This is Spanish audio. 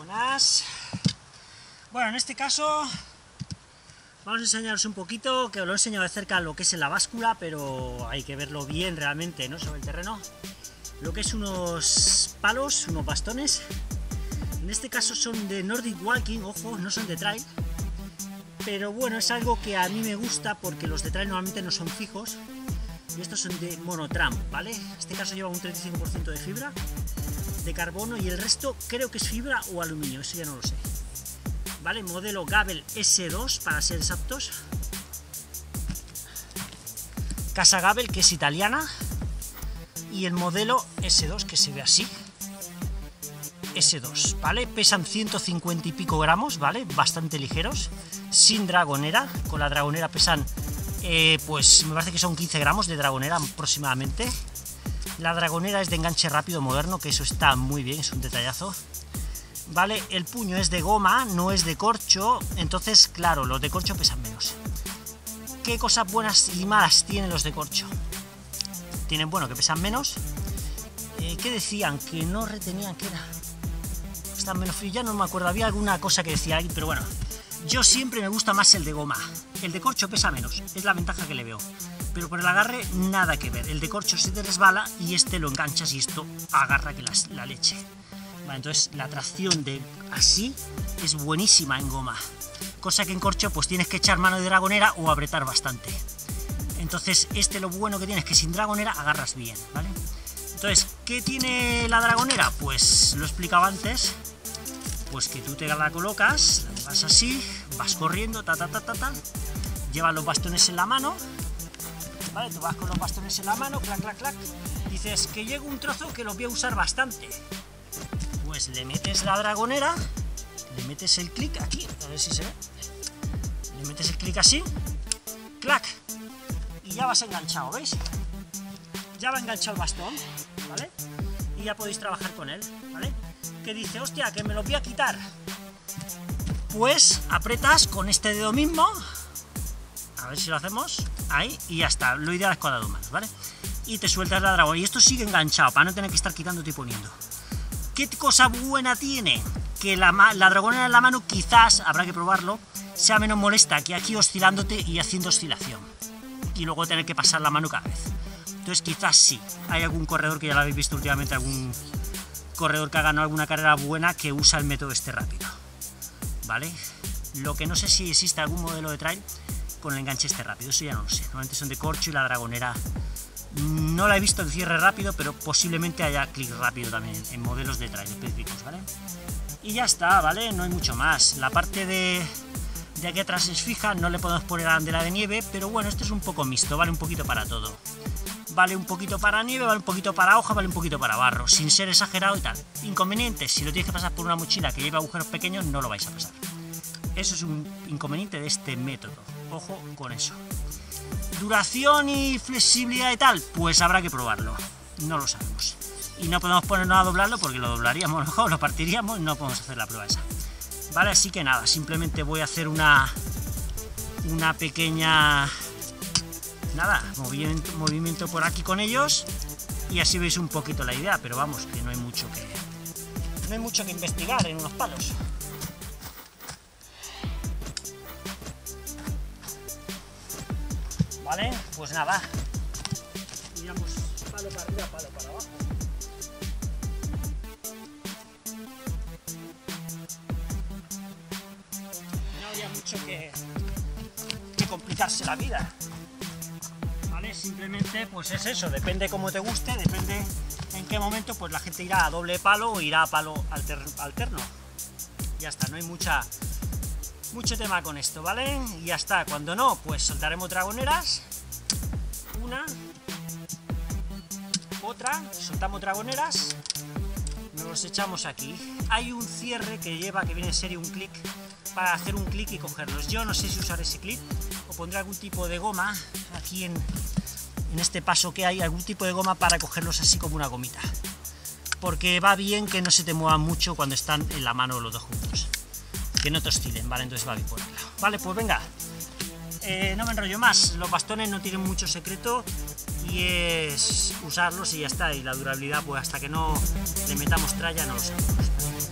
Buenas. Bueno, en este caso vamos a enseñaros un poquito, que os lo he enseñado de cerca lo que es en la báscula, pero hay que verlo bien realmente, ¿no? Sobre el terreno. Lo que es unos palos, unos bastones. En este caso son de Nordic Walking, ojo, no son de trail. Pero bueno, es algo que a mí me gusta porque los de trail normalmente no son fijos. Y estos son de monotram, ¿vale? En este caso lleva un 35% de fibra de carbono y el resto creo que es fibra o aluminio, eso ya no lo sé. ¿Vale? Modelo Gabel S2 para ser exactos. Casa Gabel, que es italiana. Y el modelo S2 que se ve así. S2, ¿vale? Pesan 150 y pico gramos, ¿vale? Bastante ligeros. Sin dragonera. Con la dragonera pesan, pues me parece que son 15 gramos de dragonera aproximadamente. La dragonera es de enganche rápido moderno, que eso está muy bien, es un detallazo. Vale, el puño es de goma, no es de corcho, entonces claro, los de corcho pesan menos. ¿Qué cosas buenas y malas tienen los de corcho? Tienen, bueno, que pesan menos. ¿Qué decían? Que no retenían, ¿qué era? Están menos fríos, ya no me acuerdo, había alguna cosa que decía ahí, pero bueno. Yo siempre me gusta más el de goma. El de corcho pesa menos, es la ventaja que le veo. Pero por el agarre, nada que ver. El de corcho se te resbala y este lo enganchas y esto agarra que la leche. Vale, entonces la tracción de así es buenísima en goma. Cosa que en corcho pues tienes que echar mano de dragonera o apretar bastante. Entonces este lo bueno que tiene es que sin dragonera agarras bien, ¿vale? Entonces, ¿qué tiene la dragonera? Pues lo explicaba antes. Pues que tú te la colocas, la llevas así, vas corriendo, llevas los bastones en la mano, ¿vale? Tú vas con los bastones en la mano, clac, clac, clac, dices que llega un trozo que los voy a usar bastante. Pues le metes la dragonera, le metes el clic aquí, a ver si se ve, le metes el clic así, clac, y ya vas enganchado, ¿veis? Ya va enganchado el bastón, ¿vale? Y ya podéis trabajar con él, ¿vale? Que dice, hostia, que me lo voy a quitar. Pues apretas con este dedo mismo, a ver si lo hacemos, ahí, y ya está, lo ideal es con las dos manos, ¿vale? Y te sueltas la dragona, y esto sigue enganchado, para no tener que estar quitándote y poniendo. ¿Qué cosa buena tiene? Que la dragonera en la mano quizás, habrá que probarlo, sea menos molesta que aquí oscilándote y haciendo oscilación. Y luego tener que pasar la mano cada vez. Entonces quizás sí, hay algún corredor que ya lo habéis visto últimamente, algún corredor que ha ganado alguna carrera buena que usa el método este rápido, ¿vale? Lo que no sé si existe algún modelo de trail con el enganche este rápido, eso ya no lo sé. Normalmente son de corcho y la dragonera no la he visto en cierre rápido, pero posiblemente haya clic rápido también en modelos de trail específicos, ¿vale? Y ya está, ¿vale? No hay mucho más. La parte de aquí atrás es fija, no le podemos poner arandela de nieve, pero bueno, esto es un poco mixto, vale un poquito para todo. Vale un poquito para nieve, vale un poquito para hoja, vale un poquito para barro, sin ser exagerado y tal. Inconvenientes, si lo tienes que pasar por una mochila que lleva agujeros pequeños, no lo vais a pasar. Eso es un inconveniente de este método, ojo con eso. Duración y flexibilidad y tal, pues habrá que probarlo, no lo sabemos. Y no podemos ponernos a doblarlo porque lo doblaríamos mejor, lo partiríamos y no podemos hacer la prueba esa. Vale, así que nada, simplemente voy a hacer una pequeña... Nada, movimiento por aquí con ellos y así veis un poquito la idea, pero vamos, que no hay mucho que investigar en unos palos. Vale, pues nada, tiramos palo para arriba, palo para abajo. No había mucho que complicarse la vida. Simplemente pues es eso, depende cómo te guste, depende en qué momento, pues la gente irá a doble palo o irá a palo alterno. Ya está, no hay mucho tema con esto, ¿vale? Y ya está, cuando no, pues soltaremos dragoneras, una, otra, soltamos dragoneras, nos los echamos aquí. Hay un cierre que viene en serie un clic, para hacer un clic y cogerlos. Yo no sé si usar ese clic o pondré algún tipo de goma aquí en este paso que hay, algún tipo de goma para cogerlos así como una gomita, porque va bien que no se te muevan mucho cuando están en la mano los dos juntos, que no te oscilen, ¿vale? Entonces va bien por el lado. Vale, pues venga, no me enrollo más, los bastones no tienen mucho secreto y es usarlos y ya está, y la durabilidad pues hasta que no le metamos tralla no lo sabemos.